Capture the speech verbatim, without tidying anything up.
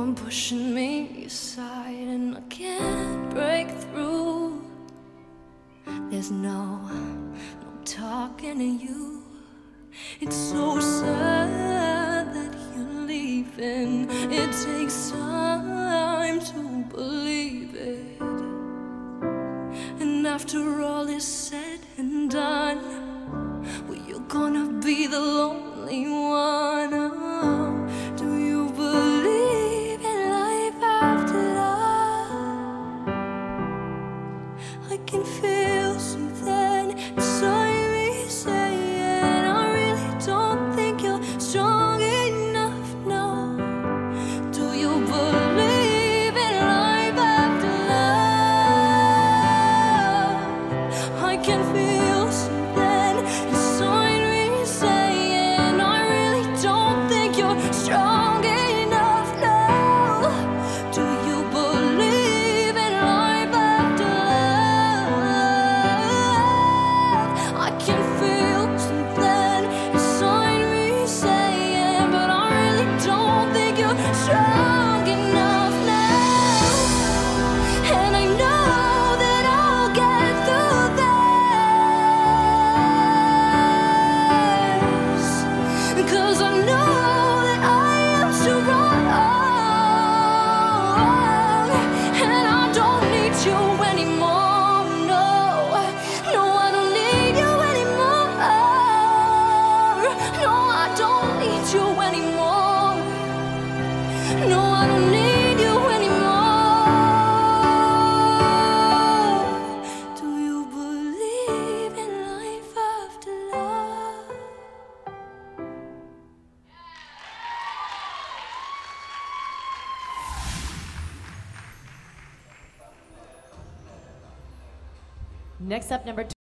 on pushing me aside, and I can't break through. There's no, no talking to you. It's so sad that you're leaving. It takes time to believe it. And after all is said and done, well, you're gonna be the lonely one. Oh, do you believe in life after love? I can feel something inside me saying, I really don't think you're strong enough now. Do you believe in life after love? I can feel something inside me saying, I really don't think you're strong enough now. Do you believe in life after love? I can feel something inside me saying, but I really don't think you're strong enough now. And I know that I'll get through this, 'cause I know that I am strong, and I don't need you anymore. No, no, I don't need you anymore. No, I don't need you anymore. No, I don't need you anymore. Do you believe in life after love? Next up, number two.